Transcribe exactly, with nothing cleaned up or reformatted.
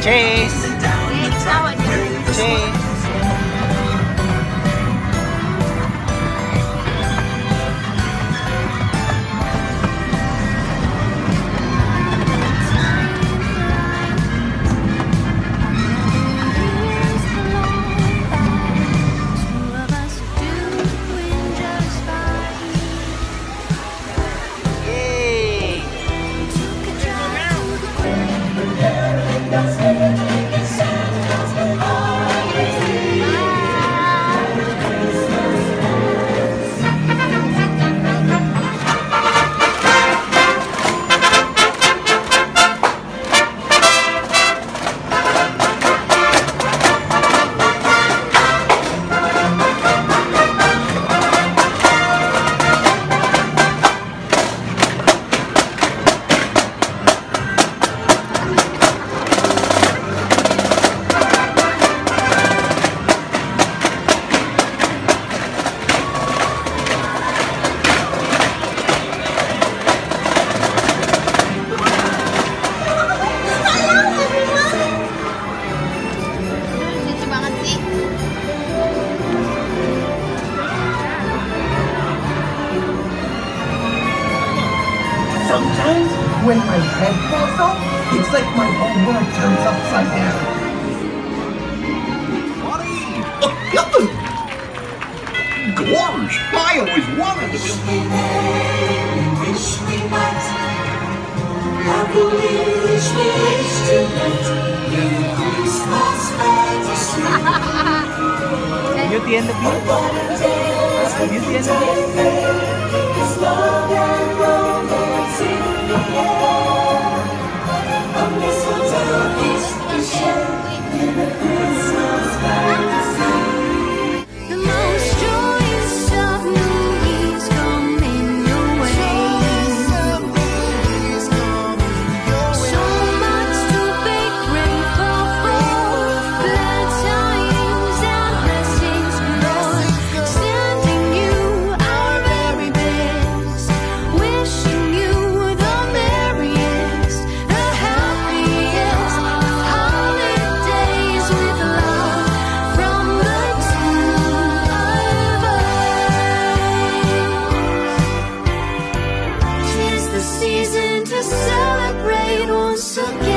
Chase! Chase! Sometimes, when my head falls off, it's like my whole world turns upside down. Buddy! Gorge! I always wanted to Wish we may, wish we might. Happily wish we wish tonight. In Christmas fantasy. Beauty and the Beast? Beauty and the Beast? Is love and romance in the air. A mistletoe is the shade in the Christmas fantasy. The most joyous of New Year's coming your way. So much to be grateful for. Glad tidings and blessings galore. Sending you our very best. Wishing you the merriest, the happiest of holidays with love from the two of us. 'Tis the season to celebrate once again.